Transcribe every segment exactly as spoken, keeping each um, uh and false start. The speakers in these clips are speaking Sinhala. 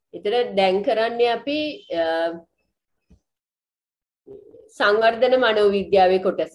ඒතර දැන් කරන්නේ අපි සංවර්ධන මනෝවිද්‍යාවේ කොටසක්.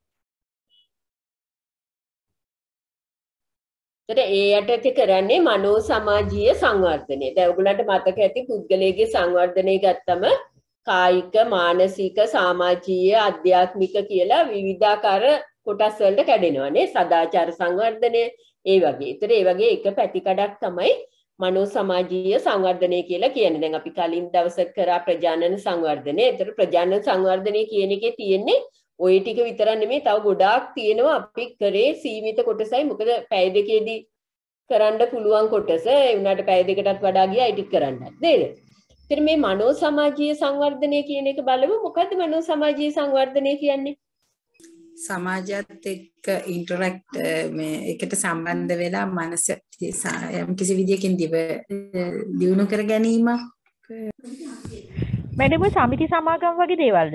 ඒතර ඒ යටතේ කරන්නේ මනෝ සමාජීය සංවර්ධනය. දැන් ඔයගලන්ට මතක ඇති පුද්ගලයාගේ සංවර්ධනය ගත්තම කායික, මානසික, සමාජීය, ආධ්‍යාත්මික කියලා විවිධාකාර කොටස් වලට කැඩෙනවානේ. සදාචාර සංවර්ධනය ඒ වගේ. ඒතර ඒ වගේ එක පැතිකඩක් තමයි මනෝ සමාජීය සංවර්ධනය කියලා කියන්නේ. දැන් අපි කලින් දවසක කරා ප්‍රජානන සංවර්ධනය. ඒතර ප්‍රජානන සංවර්ධනය කියන එකේ තියෙන්නේ ওই ටික විතරක් නෙමෙයි, තව ගොඩාක් තියෙනවා. අපි කරේ සීමිත කොටසයි. මොකද පැය දෙකේදී කරන්න පුළුවන් කොටස. ඒ වුණාට පැය දෙකටත් වඩා ගියා ඒ ටික කරන්නත් නේද? ඉතින් මේ මනෝ සමාජීය සංවර්ධනය කියන එක බලමු. මොකද්ද මනෝ සමාජීය සංවර්ධනය කියන්නේ? සමාජයත් එක්ක ඉන්ටරැක්ට් මේ එකට සම්බන්ධ වෙලා මනස යම් කිසි විදියකින් දිව දියුණු කර ගැනීම. මැඩම් සමිති සමාගම් වගේ දේවල්ද?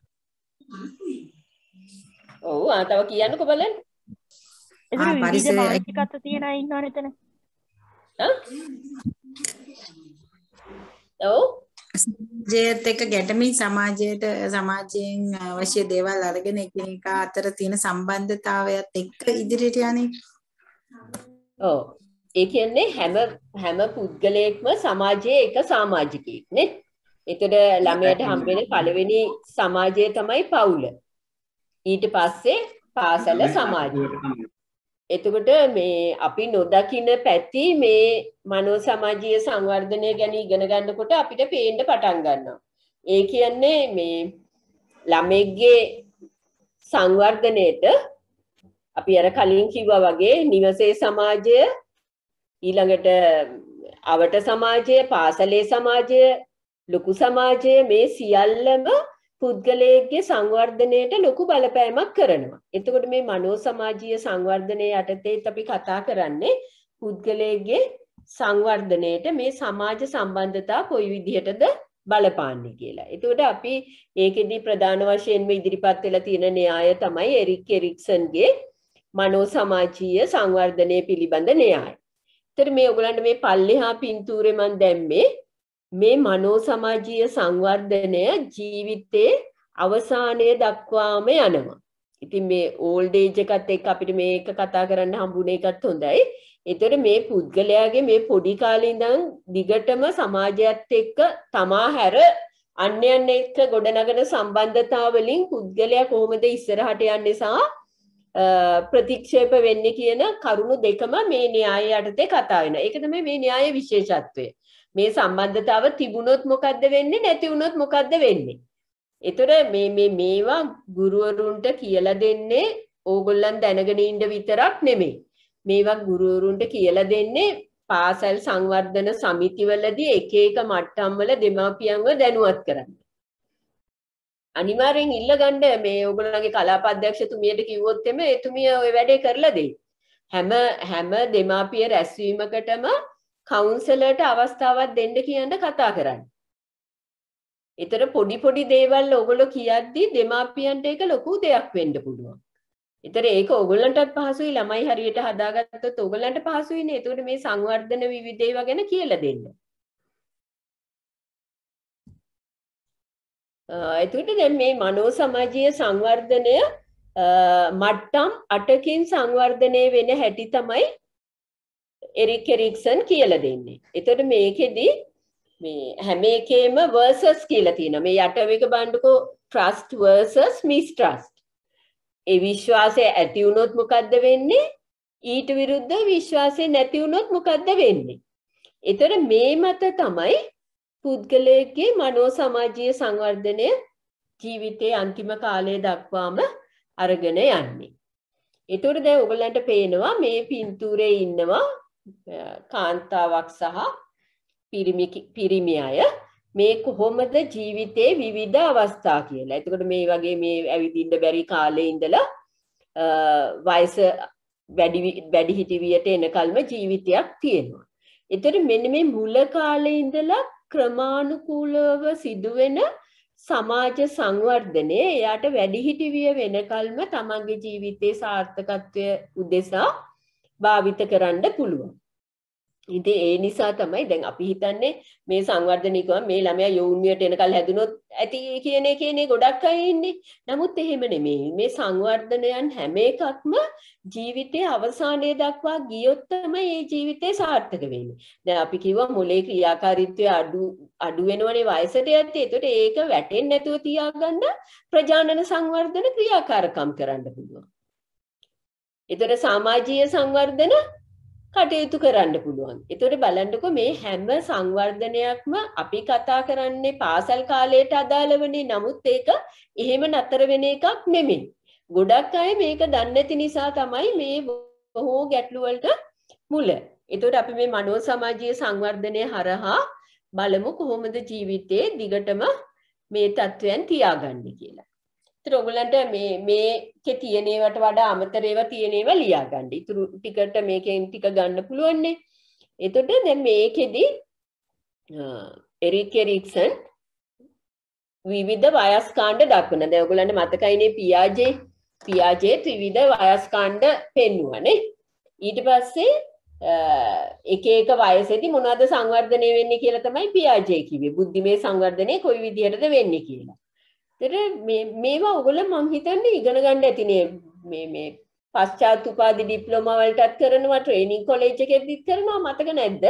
ඔව් ආ තව කියන්නකෝ බලන්න. ඒක විවිධ මානසිකත්ව තියෙන අය ඉන්නවනේ එතන. හා? ඔව් සමාජයත් එක්ක ගැටමින් සමාජයට සමාජයෙන් අවශ්‍ය දේවල් අරගෙන එකිනෙක අතර තියෙන සම්බන්ධතාවයත් එක්ක ඉදිරියට යන්නේ. ඔව්. ඒ කියන්නේ හැම හැම පුද්ගලයෙක්ම සමාජයේ එක සමාජිකයෙක් නේ. ඒතර ළමයට හම්බෙන පළවෙනි සමාජය තමයි පවුල. ඊට පස්සේ පාසල සමාජය. එතකොට මේ අපි නොදකින පැති මේ මනෝ සමාජීය සංවර්ධනය ගැන ඉගෙන ගන්නකොට අපිට පේන්න පටන් ගන්නවා. ඒ කියන්නේ මේ ළමෙක්ගේ සංවර්ධනයේට අපි අර කලින් කිව්වා වගේ නිවසේ සමාජය, ඊළඟට අවට සමාජය, පාසලේ සමාජය, ලොකු සමාජය මේ සියල්ලම පුද්ගලයෙක්ගේ සංවර්ධනයට ලොකු බලපෑමක් කරනවා. එතකොට මේ මනෝ සමාජීය සංවර්ධනය යටතේ අපි කතා කරන්නේ පුද්ගලයෙක්ගේ සංවර්ධනයට මේ සමාජ සම්බන්ධතා කොයි විදිහටද බලපාන්නේ කියලා. එතකොට අපි ඒකෙදි ප්‍රධාන වශයෙන්ම ඉදිරිපත් වෙලා තියෙන න්‍යාය තමයි එරික් එරික්සන්ගේ මනෝ සමාජීය සංවර්ධනය පිළිබඳ න්‍යාය. ඒතර මේ ඔයගලන්ට මේ පල්ලෙහා පින්තූරේ මන් දැම්මේ මේ මනෝ සමාජීය සංවර්ධනය ජීවිතේ අවසානයේ දක්වාම යනවා. ඉතින් මේ ඕල්ඩ් ඒජ් එකත් එක්ක අපිට මේක කතා කරන්න හම්බුනේ එකත් හොඳයි. ඒතර මේ පුද්ගලයාගේ මේ පොඩි කාලේ ඉඳන් දිගටම සමාජයත් එක්ක තමා හැර අන්‍යයන් එක්ක ගොඩනගන සම්බන්ධතා වලින් පුද්ගලයා කොහොමද ඉස්සරහට යන්නේ සහ ප්‍රතික්ෂේප වෙන්නේ කියන කරුණු දෙකම මේ න්‍යාය යටතේ කතා වෙනවා. ඒක තමයි මේ න්‍යායේ විශේෂත්වය. මේ සම්බන්ධතාව තිබුණොත් මොකද්ද වෙන්නේ, නැති වුණොත් මොකද්ද වෙන්නේ? ඒතර මේ මේ මේවා ගුරුවරුන්ට කියලා දෙන්නේ ඕගොල්ලන් දැනගෙන ඉන්න විතරක් නෙමෙයි. මේවා ගුරුවරුන්ට කියලා දෙන්නේ පාසල් සංවර්ධන සමිතිවලදී එක එක මට්ටම් වල දෙමාපියන්ව දැනුවත් කරන්න. අනිවාර්යෙන් ඉල්ල ගන්න මේ ඕගොල්ලන්ගේ කලාප අධ්‍යක්ෂතුමියට කිව්වොත් එමේ එතුමිය ওই වැඩේ කරලා දෙයි. හැම හැම දෙමාපිය රැස්වීමකටම කවුන්සලර්ට අවස්ථාවක් දෙන්න කියන්න කතා කරන්න. ඒතර පොඩි පොඩි දේවල් ඔයගොල්ලෝ කියද්දි දෙමාපියන්ට ඒක ලොකු දෙයක් වෙන්න පුළුවන්. ඒතර ඒක ඔයගොල්ලන්ටත් පහසුයි, ළමයි හරියට හදාගත්තොත් ඔයගොල්ලන්ට පහසුයිනේ. ඒතකොට මේ සංවර්ධන විවිධ ඒවා ගැන කියලා දෙන්න. එතකොට දැන් මේ මනෝ සමාජීය සංවර්ධනය මට්ටම් අටකින් සංවර්ධනය වෙන හැටි තමයි එරික් එරික්සන් කියලා දෙන්නේ. එතකොට මේකෙදි මේ හැම එකේම versus කියලා තියෙනවා. මේ යට එක බලන්නකෝ trust versus mistrust. ඒ විශ්වාසය ඇති වුණොත් මොකද්ද වෙන්නේ? ඊට විරුද්ධව විශ්වාසය නැති වුණොත් මොකද්ද වෙන්නේ? එතකොට මේ මත තමයි පුද්ගලයේ මනෝ සමාජීය සංවර්ධනය ජීවිතයේ අන්තිම කාලය දක්වාම අරගෙන යන්නේ. එතකොට දැන් ඔයගලන්ට පේනවා මේ පින්තූරේ ඉන්නවා කාන්තාවක් සහ පිරිමි පිරිමි අය. මේ කොහොමද ජීවිතේ විවිධ අවස්ථා කියලා. එතකොට මේ වගේ මේ ඇවිදින්න බැරි කාලේ ඉඳලා වයස වැඩි වැඩි හිටිවියට එනකල්ම ජීවිතයක් තියෙනවා. එතකොට මෙන්න මේ මුල කාලේ ඉඳලා ක්‍රමානුකූලව සිදුවෙන සමාජ සංවර්ධනය එයාට වැඩිහිටිවිය වෙනකල්ම තමන්ගේ ජීවිතයේ සාර්ථකත්වය උදෙසා භාවිත කරන්න පුළුවන්. ඉතින් ඒ නිසා තමයි දැන් අපි හිතන්නේ මේ සංවර්ධනය කරන මේ ළමයා යෝනියට එනකල් හැදුනොත් ඇති කියන එකනේ ගොඩක් අය ඉන්නේ. නමුත් එහෙම නෙමෙයි. මේ සංවර්ධනයන් හැම එකක්ම ජීවිතයේ අවසානයේ දක්වා ගියොත් තමයි මේ ජීවිතේ සාර්ථක වෙන්නේ. දැන් අපි කිව්වා මොලේ ක්‍රියාකාරීත්වය අඩු අඩු වෙනවනේ වයසට යද්දී. ඒකට ඒක වැටෙන්නේ නැතුව තියාගන්න ප්‍රජානන සංවර්ධන ක්‍රියාකාරකම් කරන්න පුළුවන්. ඒතර සමාජීය සංවර්ධන කටයුතු කරන්න පුළුවන්. ඒතකොට බලන්නකො මේ හැම සංවර්ධනයක්ම අපි කතා කරන්නේ පාසල් කාලයට අදාළවනේ. නමුත් ඒක එහෙම නතර වෙන එකක් නෙමෙයි. ගොඩක් අය මේක දන්නේ නැති නිසා තමයි මේ බොහෝ ගැටලු වලට මුල. ඒතකොට අපි මේ මනෝ සමාජීය සංවර්ධනය හරහා බලමු කොහොමද ජීවිතේ දිගටම මේ තත්වයන් තියාගන්නේ කියලා. ඒතර ඔයගලන්ට මේ මේකේ තියෙන ඒවාට වඩා අමතර ඒවා තියෙන ඒවා ලියා ගන්න. ඊටු ටිකට මේකෙන් ටික ගන්න පුළුවන් නේ. එතකොට දැන් මේකෙදි එරික් එරික්සන් විවිධ වයස් කාණ්ඩ දක්වන. දැන් ඔයගලන්ට මතකයිනේ පියාජේ පියාජේ ත්‍රිවිධ වයස් කාණ්ඩ පෙන්නුවානේ. ඊට පස්සේ එක එක වයසේදී මොනවද සංවර්ධනය වෙන්නේ කියලා තමයි පියාජේ කිව්වේ. බුද්ධිමය සංවර්ධනය කොයි විදිහටද වෙන්නේ කියලා. මේ මේවා ඔයගොල්ලෝ මං හිතන්නේ ඉගෙන ගන්න ඇතිනේ. මේ මේ පශ්චාත් උපාධි ඩිප්ලෝමා වලටත් කරනවා, ට්‍රේනින් කොලෙජ් එකෙදිත් කරනවා. මතක නැද්ද?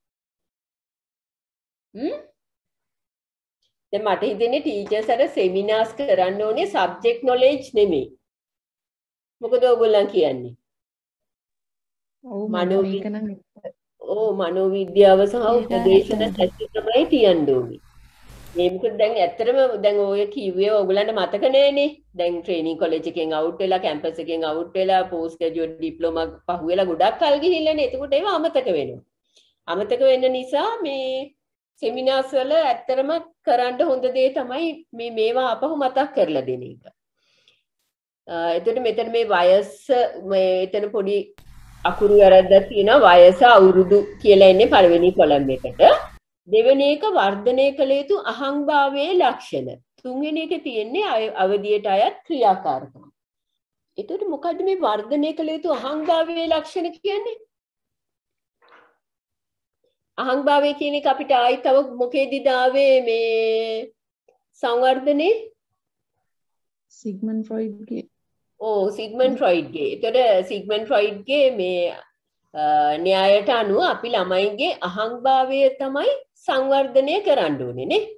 හ්ම් දැන් මට හිතෙන්නේ ටීචර්ස් අර සෙමිනාර්ස් කරන්න ඕනේ සබ්ජෙක්ට් නොලෙජ් නෙමෙයි. මොකද ඔයගොල්ලන් කියන්නේ? ඔව් මනෝවිද්‍යාව. ඔව් මනෝවිද්‍යාව සහ උපදේශන සැකේ තමයි තියන්න ඕනේ. මේ මොකද දැන් ඇත්තටම දැන් ඔය කිව්වේ ඔයගලන්ට මතක නෑනේ. දැන් ට්‍රේනින් කොලෙජ් එකෙන් අවුට් වෙලා කැම්පස් එකෙන් අවුට් වෙලා පෝස්ට් ග්‍රැජුවේට් ඩිප්ලෝමා පහුවෙලා ගොඩක් කල් ගිහිල්ලානේ. එතකොට ඒවා අමතක වෙනවා. අමතක වෙන්න නිසා මේ සෙමිනාර්ස් වල ඇත්තටම කරන්න හොඳ දේ තමයි මේ මේවා අපහු මතක් කරලා දෙන එක. එතකොට මෙතන මේ වයස මේ එතන පොඩි අකුරු වැරද්දක් තියෙනවා. වයස අවුරුදු කියලා එන්නේ පළවෙනි කොලම් එකට. දෙවෙනි එක වර්ධනය කළ යුතු අහංභාවයේ ලක්ෂණ. තුන්වෙනි එක තියෙන්නේ අවධියට අයත් ක්‍රියාකාරකම්. එතකොට මොකද්ද මේ වර්ධනය කළ යුතු අහංභාවයේ ලක්ෂණ කියන්නේ? අහංභාවය කියන එක අපිට ආයි තව මොකේදීද ආවේ මේ සංවර්ධනේ? සිග්මන්ඩ් ෆ්‍රොයිඩ්ගේ. ඕ සිග්මන්ඩ් ෆ්‍රොයිඩ්ගේ. එතකොට සිග්මන්ඩ් ෆ්‍රොයිඩ්ගේ මේ න්‍යායට අනුව අපි ළමයිගේ අහංභාවය තමයි සංවර්ධනය කරන්න ඕනේ නේ.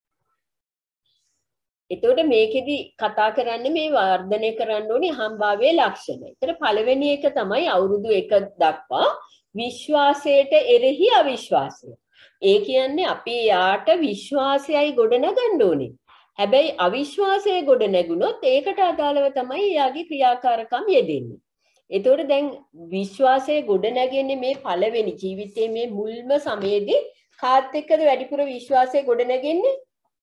එතකොට මේකෙදි කතා කරන්නේ මේ වර්ධනය කරන්න ඕනේ අහංභාවයේ ලක්ෂණ. ඒතර පළවෙනි එක තමයි අවුරුදු එක දක්වා විශ්වාසයට එරෙහි අවිශ්වාසය. ඒ කියන්නේ අපි යාට විශ්වාසයයි ගොඩනගන්න ඕනේ. හැබැයි අවිශ්වාසය ගොඩ නැගුණොත් ඒකට අදාළව තමයි එයාගේ ක්‍රියාකාරකම් යෙදෙන්නේ. එතකොට දැන් විශ්වාසය ගොඩ නැගෙන්නේ මේ පළවෙනි ජීවිතයේ මේ මුල්ම සමයේදී කාත් එක්කද වැඩිපුර විශ්වාසය ගොඩ නැගෙන්නේ?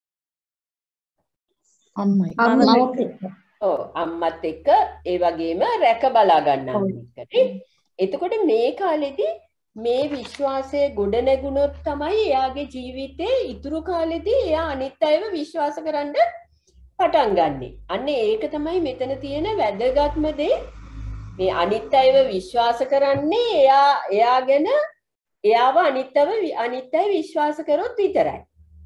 අම්මයි. අම්මත් එක්ක. ඔව් අම්මත් එක්ක ඒ වගේම රැක බලා ගන්නවා එක්ක. එතකොට මේ කාලෙදී මේ විශ්වාසය ගොඩ නැගුණොත් තමයි එයාගේ ජීවිතේ ඉතුරු කාලෙදී එයා අනිත් අයව විශ්වාස කරන්න පටන් ගන්නෙ. අන්න ඒක තමයි මෙතන තියෙන වැදගත්ම දේ. මේ අනිත් අයව විශ්වාස කරන්නේ එයා එයා ගැන එයාව අනිත් අය අනිත් අය විශ්වාස කරොත් විතරයි.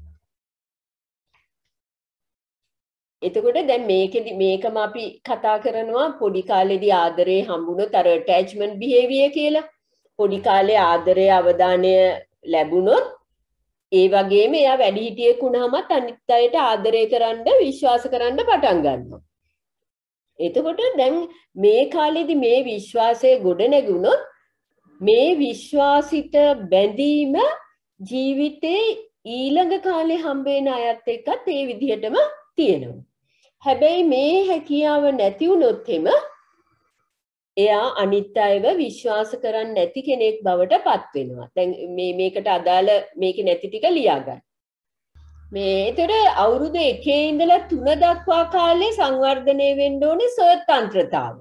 එතකොට දැන් මේකෙදි මේකම අපි කතා කරනවා පොඩි කාලේදී ආදරේ හම්බුනොත් අර attachment behavior කියලා. පොඩි කාලේ ආදරය අවධානය ලැබුණොත් ඒ වගේම එයා වැඩිහිටියෙක් වුණාමත් අනිත් අයට ආදරය කරන්න විශ්වාස කරන්න පටන් ගන්නවා. එතකොට දැන් මේ කාලේදී මේ විශ්වාසය ගොඩ නැගුණොත් මේ විශ්වාසිත බැඳීම ජීවිතේ ඊළඟ කාලේ හම්බ වෙන අයත් එක්කත් ඒ විදිහටම තියෙනවා. හැබැයි මේ හැකියාව නැති වුණොත් එම එයා අනිත් අයව විශ්වාස කරන්නේ නැති කෙනෙක් බවට පත් වෙනවා. දැන් මේ මේකට අදාළ මේක නැති ටික ලියා ගන්න. මේ ඒතර අවුරුදු එකේ ඉඳලා තුන දක්වා කාලේ සංවර්ධනය වෙන්න ඕනේ ස්වතන්ත්‍රතාව.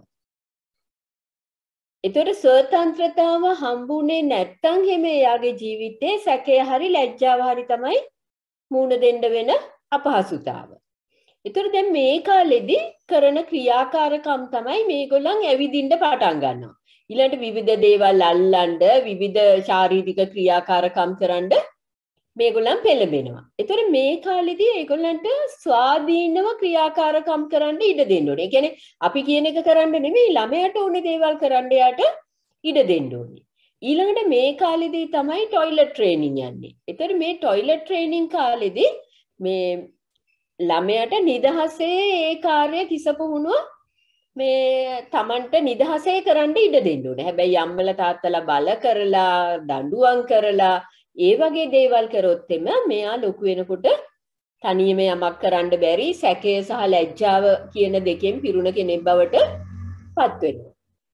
ඒතර ස්වතන්ත්‍රතාව හම්බුනේ නැත්තම් හැම එයාගේ ජීවිතේ සැකය හරි ලැජ්ජාව හරි තමයි මූණ දෙන්න වෙන අපහසුතාව. ඒතර දැන් මේ කාලෙදී කරන ක්‍රියාකාරකම් තමයි මේගොල්ලන් ඇවිදින්න පටන් ගන්නවා. ඊළඟට විවිධ දේවල් අල්ලන්න විවිධ ශාරීරික ක්‍රියාකාරකම් කරන්න මේගොල්ලන් පෙළඹෙනවා. ඒතර මේ කාලෙදී ඒගොල්ලන්ට ස්වාධීනව ක්‍රියාකාරකම් කරන්න ඉඩ දෙන්න ඕනේ. ඒ කියන්නේ අපි කියන එක කරන්න නෙමෙයි ළමයාට ඕනේ දේවල් කරන්න යාට ඉඩ දෙන්න ඕනේ. ඊළඟට මේ කාලෙදී තමයි টয়ලට් ට්‍රේනින් යන්නේ. ඒතර මේ টয়ලට් ට්‍රේනින් කාලෙදී මේ ළමයාට නිදහසේ ඒ කාර්ය කිසපුහුණුව මේ Tamanට නිදහසේ කරන්න ඉඩ දෙන්න ඕනේ. හැබැයි අම්මලා තාත්තලා බල කරලා දඬුවම් කරලා ඒ වගේ දේවල් කරොත් එම මෙයා ලොකු වෙනකොට තනියම යමක් කරන්න බැරි සැකය සහ ලැජ්ජාව කියන දෙකෙන් පිරුණ කෙනෙක් බවට පත් වෙනවා.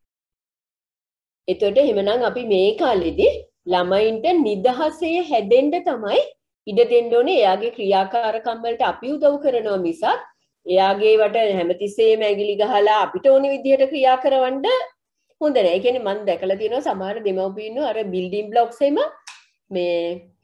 එතකොට එහෙමනම් අපි මේ කාලෙදී ළමයින්ට නිදහසේ හැදෙන්න තමයි ඉඩ දෙන්න ඕනේ. එයාගේ ක්‍රියාකාරකම් වලට අපි උදව් කරනවා මිසක් එයාගේ වට හැමතිස්සෙම ඇඟිලි ගහලා අපිට ඕන විදිහට ක්‍රියා කරවන්න හොඳ නැහැ. ඒ කියන්නේ මම දැකලා තියෙනවා සමහර දෙමව්පියන්ව අර බිල්ඩින් බ්ලොක්ස් එම මේ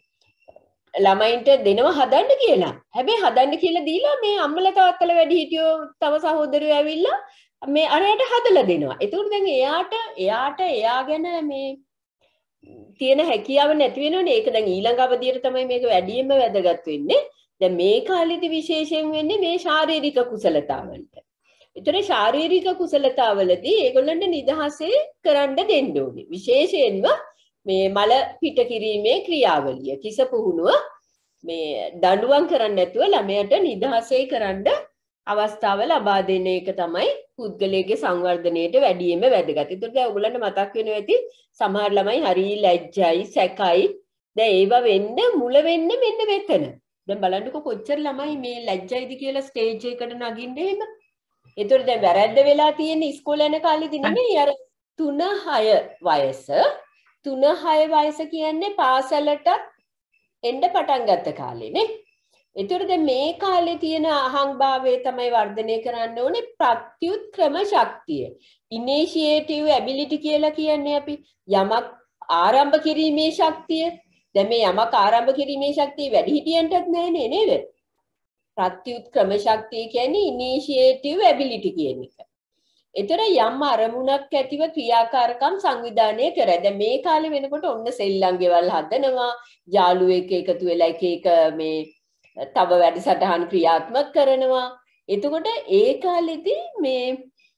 ළමයින්ට දෙනවා හදන්න කියලා. හැබැයි හදන්න කියලා දීලා මේ අම්මලා තාත්තලා වැඩි හිටියෝ තව සහෝදරයෝ ඇවිල්ලා මේ අරයට හදලා දෙනවා. ඒකෝට දැන් එයාට එයාට එයා ගැන මේ තියෙන හැකියාව නැති වෙනවනේ. ඒක දැන් ඊළඟ අවධියට තමයි මේක වැඩියෙන්ම වැදගත් වෙන්නේ. දැන් මේ කාලෙදි විශේෂයෙන් වෙන්නේ මේ ශාරීරික කුසලතාවලට. ඒතර ශාරීරික කුසලතාවලදී ඒගොල්ලන්ට නිදහසේ කරන්න දෙන්න ඕනේ. විශේෂයෙන්ම මේ මල පිට කිරීමේ ක්‍රියාවලිය කිස පුහුණුව මේ දඬුවම් කරන්නේ නැතුව ළමයට නිදහසේ කරන්න අවස්ථාව ලබා දෙන එක තමයි පුද්ගලයාගේ සංවර්ධනයට වැඩියෙන්ම වැදගත්. ඒතකොට දැන් ඔයගොල්ලන්ට මතක් වෙනවා ඇති සමහර ළමයි හරි ලැජ්ජයි සැකයි. දැන් ඒව වෙන්න මුල වෙන්න මෙන්න මෙතන. දැන් බලන්නකො කොච්චර ළමයි මේ ලැජ්ජයිද කියලා ස්ටේජ් එකකට නගින්න එහෙම. ඒතකොට දැන් වැරද්ද වෙලා තියෙන ඉස්කෝලේ යන කාලෙදී නෙමෙයි අර තුන හය වයස. තුන හය වයස කියන්නේ පාසලට එන්න පටන් ගත්ත කාලෙනේ. ඒතකොට දැන් මේ කාලේ තියෙන අහංභාවය තමයි වර්ධනය කරන්න ඕනේ ප්‍රත්‍යුත්ක්‍රම ශක්තිය. ඉනිෂියේටිව් ඇබිලිටි කියලා කියන්නේ අපි යමක් ආරම්භ කිරීමේ ශක්තිය. දැන් මේ යමක් ආරම්භ කිරීමේ ශක්තිය වැඩිහිටියන්ටත් නැහැ නේද? ප්‍රත්‍යුත්ක්‍රම ශක්තිය කියන්නේ ඉනිෂියේටිව් ඇබිලිටි කියන එක. ඒතර යම් අරමුණක් ඇතිව ක්‍රියාකාරකම් සංවිධානය කරයි. දැන් මේ කාලේ වෙනකොට ඔන්න සෙල්ලම් ගෙවල් හදනවා, යාළුවෙක් එකතු වෙලා එක එක මේ තව වැඩසටහන් ක්‍රියාත්මක කරනවා. එතකොට ඒ කාලෙදී මේ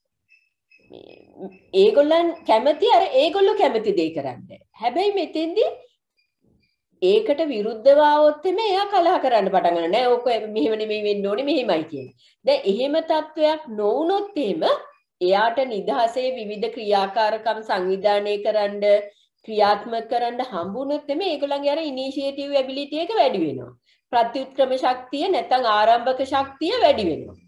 මේ ඒගොල්ලන් කැමති අර ඒගොල්ලෝ කැමති දේ කරන්න. හැබැයි මෙතෙන්දී ඒකට විරුද්ධව આવොත් එමේ එයා කලහ කරන්න පටන් ගන්නවා. නෑ ඕක මෙහෙම නෙමෙයි වෙන්න ඕනේ මෙහෙමයි කියන්නේ. දැන් එහෙම තත්වයක් නොවුනොත් එහෙම එයාට නිදහසේ විවිධ ක්‍රියාකාරකම් සංවිධානය කරන්න ක්‍රියාත්මක කරන්න හම්බුනොත් එමේ ඒගොල්ලන්ගේ අර ඉනිෂියේටිව් ඇබිලිටි එක වැඩි වෙනවා. ප්‍රත්‍යුත්ක්‍රම ශක්තිය නැත්නම් ආරම්භක ශක්තිය වැඩි වෙනවා.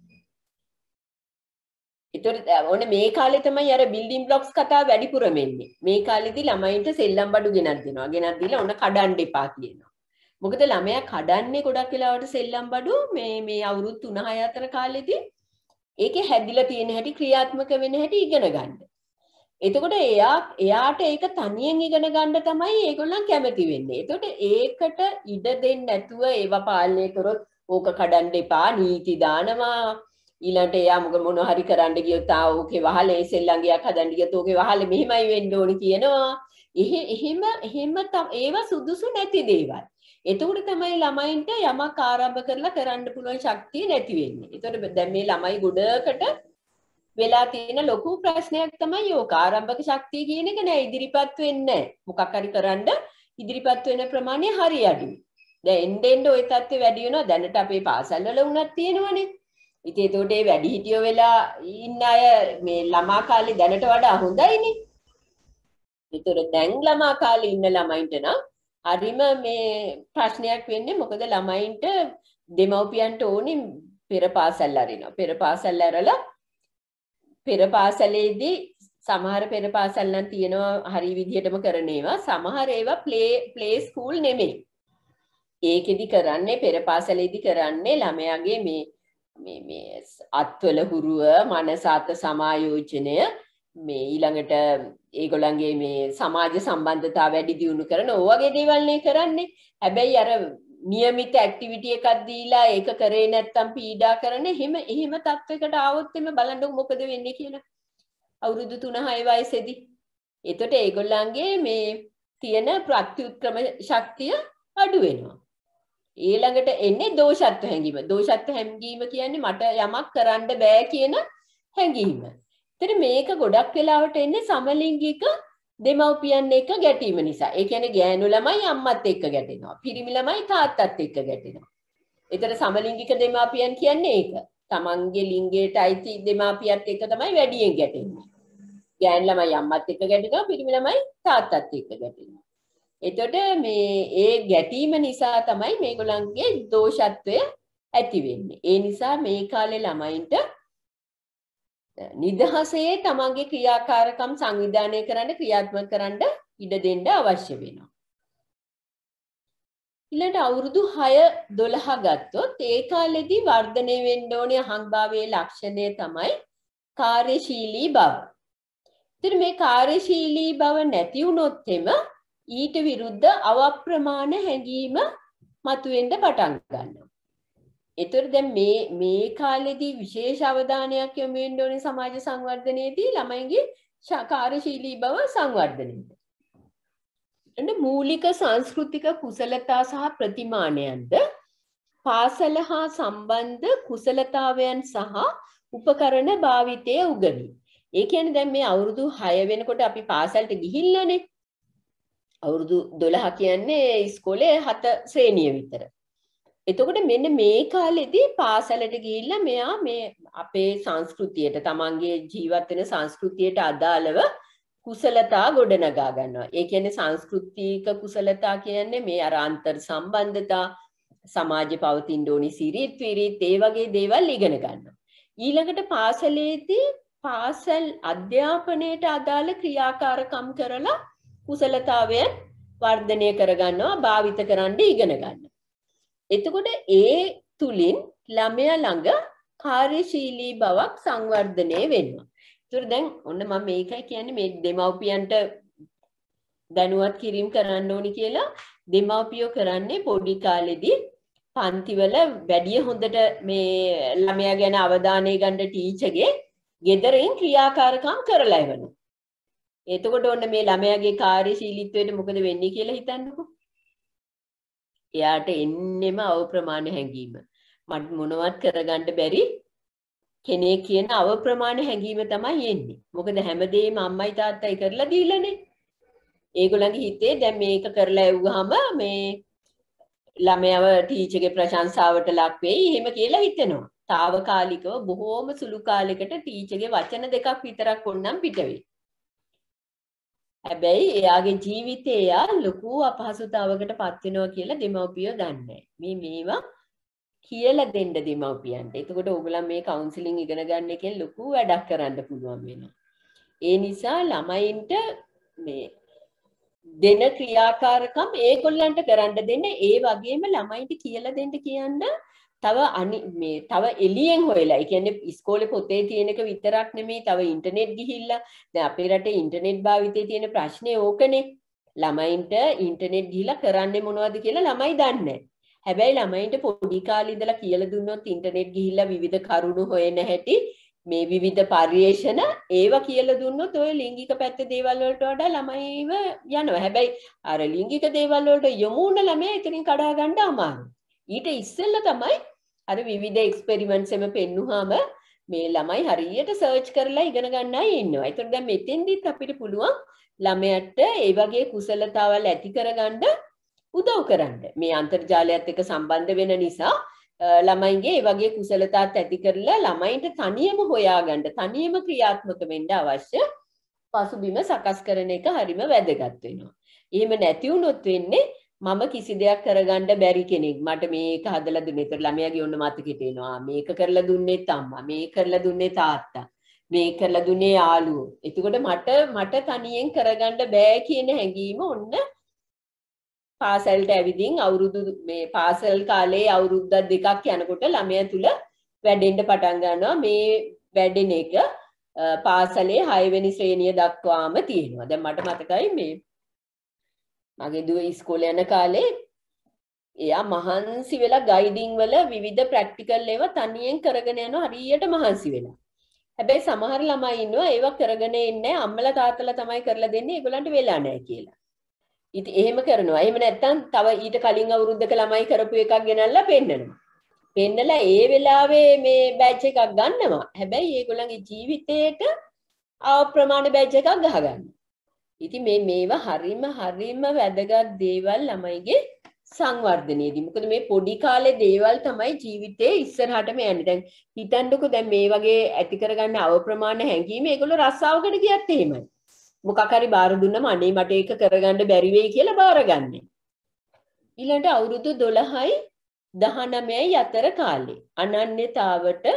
ඒතකොට ඕනේ මේ කාලේ තමයි අර බිල්ඩින් බ්ලොක්ස් කතා වැඩිපුරම එන්නේ. මේ කාලෙදී ළමයින්ට සෙල්ලම් බඩු ගෙනත් දෙනවා. ගෙනත් දීලා ඔන්න කඩන්න එපා කියනවා. මොකද ළමයා කඩන්නේ ගොඩක් වෙලාවට සෙල්ලම් බඩු මේ මේ අවුරුදු තුන හය අතර කාලෙදී ඒකේ හැදිලා තියෙන හැටි ක්‍රියාත්මක වෙන හැටි ඉගෙන ගන්න. එතකොට එයා එයාට ඒක තනියෙන් ඉගෙන ගන්න තමයි ඒගොල්ලන් කැමති වෙන්නේ. එතකොට ඒකට ඉඩ දෙන්නේ නැතුව ඒව පාලනය කරොත් ඕක කඩන්න එපා නීති දානවා. ඊළඟට එයා මොක මොන හරි කරන්න ගියොත් ආ ඕකේ වහලේ සෙල්ලම් ගියක් හදන්න ගියොත් ඕකේ වහලේ මෙහෙමයි වෙන්න ඕනි කියනවා. එහෙ එහෙම එහෙම ඒව සුදුසු නැති දේවල්. එතකොට තමයි ළමයින්ට යමක් ආරම්භ කරලා කරන්න පුළුවන් ශක්තිය නැති වෙන්නේ. ඒතකොට දැන් මේ ළමයි ගොඩකට වෙලා තියෙන ලොකු ප්‍රශ්නයක් තමයි ඕක. ආරම්භක ශක්තිය කියන එක නෑ ඉදිරිපත් වෙන්නේ නෑ. මොකක් හරි කරන්න ඉදිරිපත් වෙන ප්‍රමාණය හරි අඩුයි. දැන් එන්න එන්න ওই තත්ත්වය වැඩි වෙනවා. දැනට අපේ පාසල් වල වුණත් තියෙනවනේ. ඉතින් ඒතකොට ඒ වැඩි හිටියෝ වෙලා ඉන්න අය මේ ළමා කාලේ දැනට වඩා හොඳයිනේ. ඒතකොට දැන් ළමා කාලේ ඉන්න ළමයින්ට නම් හරිම මේ ප්‍රශ්නයක් වෙන්නේ. මොකද ළමයින්ට දෙමව්පියන්ට ඕනේ පෙර පාසල් අරිනවා. පෙර පාසල් ඇරලා පෙර පාසලේදී සමහර පෙර පාසල් නම් තියෙනවා හරි විදිහටම කරන ඒවා. සමහර ඒවා ප්ලේ ප්ලේ ස්කූල් නෙමෙයි. ඒකෙදි කරන්නේ පෙර පාසලේදී කරන්නේ ළමයාගේ මේ මේ මේ අත්වල හුරුව මනස අත සමායෝජනය මේ ඊළඟට ඒගොල්ලන්ගේ මේ සමාජ සම්බන්ධතාව වැඩි දියුණු කරන ඕ වගේ දේවල් නේ කරන්නේ. හැබැයි අර નિયમિત ඇක්ටිවිටි එකක් දීලා ඒක කරේ නැත්තම් පීඩා කරන එහෙම එහෙම තත්වයකට ආවොත් එimhe බලන්න මොකද වෙන්නේ කියලා. අවුරුදු තුන හය වයසේදී එතකොට ඒගොල්ලන්ගේ මේ තියෙන ප්‍රත්‍යුත්ක්‍රම ශක්තිය අඩු වෙනවා. ඊළඟට එන්නේ දෝෂත්ව හැඟීම. දෝෂත්ව හැඟීම කියන්නේ මට යමක් කරන්න බෑ කියන හැඟීම. ඉතින් මේක ගොඩක් වෙලාවට එන්නේ සමලිංගික දෙමව්පියන් එක්ක ගැටීම නිසා. ඒ කියන්නේ ගෑනු ළමයි අම්මත් එක්ක ගැටෙනවා. පිරිමි ළමයි තාත්තත් එක්ක ගැටෙනවා. ඒතර සමලිංගික දෙමාපියන් කියන්නේ ඒක. තමන්ගේ ලිංගයට අයිති දෙමාපියත් එක්ක තමයි වැඩියෙන් ගැටෙන්නේ. ගෑනු ළමයි අම්මත් එක්ක ගැටෙනවා, පිරිමි ළමයි තාත්තත් එක්ක ගැටෙනවා. එතකොට මේ ඒ ගැටීම නිසා තමයි මේගොල්ලන්ගේ දෝෂත්වය ඇති වෙන්නේ. ඒ නිසා මේ කාලේ ළමයින්ට නිදහසේ තමන්ගේ ක්‍රියාකාරකම් සංවිධානය කරන්න ක්‍රියාත්මක කරන්න ඉඩ දෙන්න අවශ්‍ය වෙනවා. ඊළඟට අවුරුදු හය දොළහ ගත්තොත් ඒ කාලෙදී වර්ධනය වෙන්න ඕනේ අහංභාවයේ ලක්ෂණය තමයි කාර්යශීලී බව. ඉතින් මේ කාර්යශීලී බව නැති වුණොත් එම ඊට විරුද්ධ අවප්‍රමාණ හැඟීම මතුවෙන්න පටන් ගන්නවා. ඒතර දැන් මේ මේ කාලෙදී විශේෂ අවධානයක් යොමු වෙන්න ඕනේ සමාජ සංවර්ධනයේදී ළමයින්ගේ කාර්යශීලී බව සංවර්ධනයට. එන්න මූලික සංස්කෘතික කුසලතා සහ ප්‍රතිමානයන්ද පාසල හා සම්බන්ධ කුසලතාවයන් සහ උපකරණ භාවිතය උගනි. ඒ කියන්නේ දැන් මේ අවුරුදු හය වෙනකොට අපි පාසලට ගිහිල්ලානේ. අවුරුදු දොළහ කියන්නේ ඉස්කෝලේ හත ශ්‍රේණිය විතර. එතකොට මෙන්න මේ කාලෙදී පාසලට ගිහිල්ලා මෙයා මේ අපේ සංස්කෘතියට තමන්ගේ ජීවත් වෙන සංස්කෘතියට අදාළව කුසලතා ගොඩනගා ගන්නවා. ඒ කියන්නේ සංස්කෘතික කුසලතා කියන්නේ මේ අර අන්තර් සම්බන්ධතා, සමාජයේ පවතින ඕනි සිරිත් විරිත් ඒ වගේ දේවල් ඉගෙන ගන්නවා. ඊළඟට පාසලේදී පාසල් අධ්‍යාපනයට අදාළ ක්‍රියාකාරකම් කරලා කුසලතාවයන් වර්ධනය කරගන්නවා, භාවිත කරන්න ඉගෙන ගන්නවා. එතකොට ඒ තුලින් ළමයා ළඟ කාර්යශීලී බවක් සංවර්ධනය වෙනවා. ඒතර දැන් ඔන්න මම මේකයි කියන්නේ මේ දෙමව්පියන්ට දැනුවත් කිරීම කරන්න ඕනි කියලා. දෙමව්පියෝ කරන්නේ පොඩි කාලෙදී පන්තිවල වැඩි හොඳට මේ ළමයා ගැන අවධානය ගන්න ටීචර්ගේ ගෙදරින් ක්‍රියාකාරකම් කරලා එවනවා. එතකොට ඔන්න මේ ළමයාගේ කාර්යශීලීත්වයට මොකද වෙන්නේ කියලා හිතන්නකෝ. එයාට එන්නෙම අවප්‍රමාණ හැඟීම. මට මොනවත් කරගන්න බැරි කෙනෙක් කියන අවප්‍රමාණ හැඟීම තමයි එන්නේ. මොකද හැමදේම අම්මයි තාත්තයි කරලා දීලානේ. ඒගොල්ලන්ගේ හිතේ දැන් මේක කරලා එව්වහම මේ ළමයාව ටීචර්ගේ ප්‍රශංසාවට ලක් වෙයි එහෙම කියලා හිතෙනවා. తాවකාලිකව බොහෝම සුළු කාලයකට ටීචර්ගේ වචන දෙකක් විතරක් වොන්නම් පිට වෙයි. හැබැයි එයාගේ ජීවිතේ එයා ලොකු අපහසුතාවකට පත් වෙනවා කියලා දෙමව්පියෝ දන්නේ. මේ මේවා කියලා දෙන්න දෙමව්පියන්ට. එතකොට ඕගොල්ලන් මේ කවුන්සලින් ඉගෙන ගන්න එකෙන් ලොකු වැඩක් කරන්න පුළුවන් වෙනවා. ඒ නිසා ළමයින්ට මේ දෙන ක්‍රියාකාරකම් ඒගොල්ලන්ට කරන්න දෙන්න, ඒ වගේම ළමයින්ට කියලා දෙන්න කියන්න තව අනි මේ තව එළියෙන් හොයලා. ඒ කියන්නේ ඉස්කෝලේ පොතේ තියෙන එක විතරක් නෙමෙයි, තව ඉන්ටර්නෙට් ගිහිල්ලා. දැන් අපේ රටේ ඉන්ටර්නෙට් භාවිතයේ තියෙන ප්‍රශ්නේ ඕකනේ. ළමයින්ට ඉන්ටර්නෙට් ගිහිල්ලා කරන්නේ මොනවද කියලා ළමයි දන්නේ නැහැ. හැබැයි ළමයින්ට පොඩි කාලේ ඉඳලා කියලා දුන්නොත් ඉන්ටර්නෙට් ගිහිල්ලා විවිධ කරුණු හොයන හැටි, මේ විවිධ පරිේෂණ ඒවා කියලා දුන්නොත් ඔය ලිංගික පැත්තේ දේවල් වලට වඩා ළමයිව යනවා. හැබැයි අර ලිංගික දේවල් වලට යොමු වුණ ළමයා එතනින් කඩා ගන්න අමාරුයි. ඊට ඉස්සෙල්ලා තමයි අර විවිධ එක්ස්පෙරිමන්ට්ස් එම පෙන්නුවාම මේ ළමයි හරියට සර්ච් කරලා ඉගෙන ගන්න අය ඉන්නවා. ඒතකොට දැන් මෙතෙන්දිත් අපිට පුළුවන් ළමයාට ඒ වගේ කුසලතාවල් ඇති කරගන්න උදව් කරන්න. මේ අන්තර්ජාලයත් එක්ක සම්බන්ධ වෙන නිසා ළමයින්ගේ ඒ වගේ කුසලතාත් ඇති කරලා ළමයින්ට තනියම හොයාගන්න, තනියම ක්‍රියාත්මක වෙන්න අවශ්‍ය පසුබිම සකස් කරන එක හරිම වැදගත් වෙනවා. එහෙම නැති වුණොත් වෙන්නේ මම කිසි දෙයක් කරගන්න බැරි කෙනෙක්. මට මේක හදලා දුන්නේ. ඒතර ළමයාගේ ඔන්න මතකෙට එනවා. මේක කරලා දුන්නේ අම්මා, මේක කරලා දුන්නේ තාත්තා, මේක කරලා දුන්නේ යාළුවෝ. එතකොට මට මට තනියෙන් කරගන්න බෑ කියන හැඟීම ඔන්න පාසලට ඇවිදින් අවුරුදු මේ පාසල් කාලේ අවුරුද්ද දෙකක් යනකොට ළමයා තුල වැඩෙන්න පටන් ගන්නවා. මේ වැඩෙන එක පාසලේ හය වෙනි ශ්‍රේණිය දක්වාම තියෙනවා. දැන් මට මතකයි මේ මගේ දුව ඉස්කෝලේ යන කාලේ එයා මහන්සි වෙලා ගයිඩින් වල විවිධ ප්‍රැක්ටිකල් ඒවා තනියෙන් කරගෙන යනවා හරියට මහන්සි වෙලා. හැබැයි සමහර ළමයි ඉන්නවා ඒවා කරගෙන ඉන්නේ අම්මලා තාත්තලා තමයි කරලා දෙන්නේ ඒගොල්ලන්ට වෙලා නැහැ කියලා. ඉතින් එහෙම කරනවා. එහෙම නැත්නම් තව ඊට කලින් අවුරුද්දක ළමයි කරපු එකක් ගෙනල්ලා පෙන්නනවා. පෙන්නලා ඒ වෙලාවේ මේ බැච් එකක් ගන්නවා. හැබැයි ඒගොල්ලන්ගේ ජීවිතේට අප්‍රමාණ බැච් එකක් ගහගන්නවා. ඉතින් මේ මේවා හරිම හරිම වැදගත් දේවල් ළමයිගේ සංවර්ධනයේදී. මොකද මේ පොඩි කාලේ දේවල් තමයි ජීවිතේ ඉස්සරහටම යන්නේ. දැන් හිතන්නකෝ දැන් මේ වගේ ඇති කරගන්න අවප්‍රමාණ හැඟීම ඒගොල්ලෝ රස්සාවකට ගියත් එහෙමයි. මොකක් හරි බාර දුන්නම අනේ මට ඒක කරගන්න බැරි වෙයි කියලා බාරගන්නේ. ඊළඟට අවුරුදු දොළහයි දහනවයයි අතර කාලේ අනන්‍යතාවට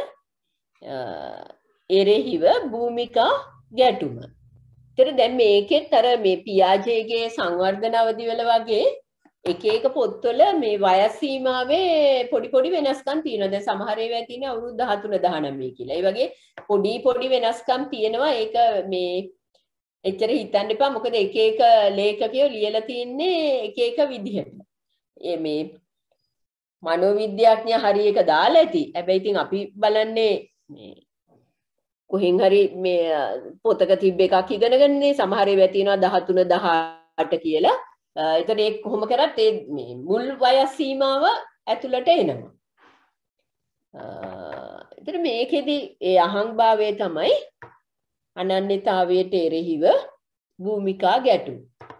එරෙහිව භූමිකා ගැටුම. ඒතර දැන් මේකෙත් අර මේ පියාජේගේ සංවර්ධන අවධිවල වගේ එක එක පොත්වල මේ වයස් සීමාවේ පොඩි පොඩි වෙනස්කම් තියෙනවා. දැන් සමහර ඒවා තියෙන අවුරුදු දහතුන දහනවය කියලා. ඒ වගේ පොඩි පොඩි වෙනස්කම් තියෙනවා. ඒක මේ එච්චර හිතන්න එපා. මොකද එක එක ලේඛකයෝ ලියලා තින්නේ එක එක විදිහට. මේ මනෝවිද්‍යාඥයා හරි එක දාලා ඇති. හැබැයි ඉතින් අපි බලන්නේ මේ කොහෙන් හරි මේ පොතක තිබ්බ එකක් ඉගෙනගන්නේ. සමහර ඒවා තියෙනවා දහතුන දහඅට කියලා. එතකොට ඒක කොහොම කරත් ඒ මේ මුල් වයස් සීමාව ඇතුළට එනවා. එතකොට මේකෙදි ඒ අහංභාවය තමයි අනන්‍යතාවයට එරෙහිව භූමිකා ගැටුම්.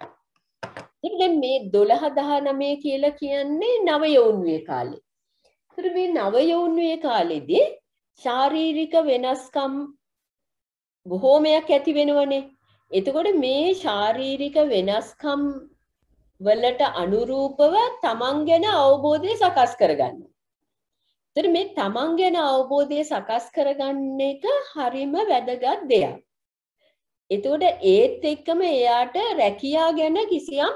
ඉතින් මේ දොළහ දහනවය කියලා කියන්නේ නව යෞවනයේ කාලේ. ඉතින් මේ නව යෞවනයේ කාලෙදී ශාරීරික වෙනස්කම් බොහෝමයක් ඇති වෙනවනේ. එතකොට මේ ශාරීරික වෙනස්කම් වලට අනුරූපව තමන් ගැන අවබෝධය සකස් කරගන්න. ඉතින් මේ තමන් ගැන අවබෝධය සකස් කරගන්න එක හරිම වැදගත් දෙයක්. එතකොට ඒත් එක්කම එයාට රැකියා ගැන කිසියම්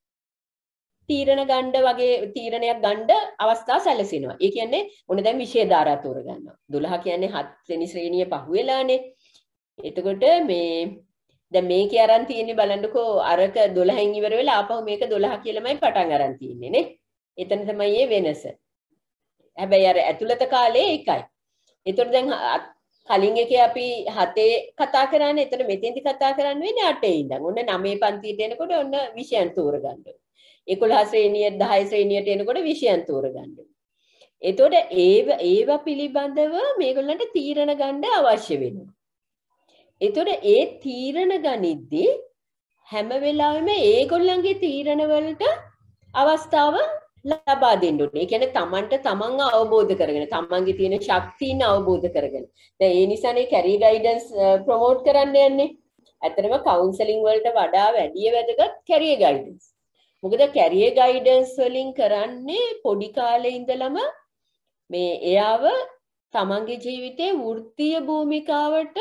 තීරණ ගන්න වගේ තීරණයක් ගන්න අවස්ථා සැලසෙනවා. ඒ කියන්නේ මොන දැන් විෂය ධාරා තෝරගන්නවා. දොළහ කියන්නේ හත් වෙනි ශ්‍රේණිය පහුවෙලානේ. එතකොට මේ දැන් මේකේ අරන් තියෙන්නේ බලන්නකෝ අරක දොළහෙන් ඉවර වෙලා ආපහු මේක දොළහ කියලාමයි පටන් අරන් තියෙන්නේ නේ. එතන තමයි මේ වෙනස. හැබැයි අර ඇතුළත කාලේ එකයි. ඒතකොට දැන් කලින් එකේ අපි හතේ කතා කරන්නේ. එතන මෙතෙන්දි කතා කරන්න වෙන්නේ අටේ ඉඳන්. ඔන්න නවයේ පන්තියට එනකොට ඔන්න විෂයන් තෝරගන්න. එකොළහ ශ්‍රේණිය දහය ශ්‍රේණියට එනකොට විෂයන් තෝරගන්න. එතකොට ඒව ඒව පිළිබඳව මේගොල්ලන්ට තීරණ ගන්න අවශ්‍ය වෙනවා. එතකොට ඒ තීරණ ගනිද්දී හැම වෙලාවෙම ඒගොල්ලන්ගේ තීරණ වලට අවස්ථාව ලබා දෙන්න ඕනේ. ඒ කියන්නේ තමන්ට තමන් අවබෝධ කරගෙන තමන්ගේ තියෙන ශක්තියන අවබෝධ කරගෙන. දැන් ඒ නිසානේ කැරියර් ගයිඩන්ස් ප්‍රොමෝට් කරන්න යන්නේ. ඇත්තටම කවුන්සලින් වලට වඩා වැඩි වැදගත් කැරියර් ගයිඩන්ස්. මොකද කැරියර් ගයිඩන්ස් වලින් කරන්නේ පොඩි කාලේ ඉඳලම මේ එයාව තමන්ගේ ජීවිතේ වෘත්තීය භූමිකාවට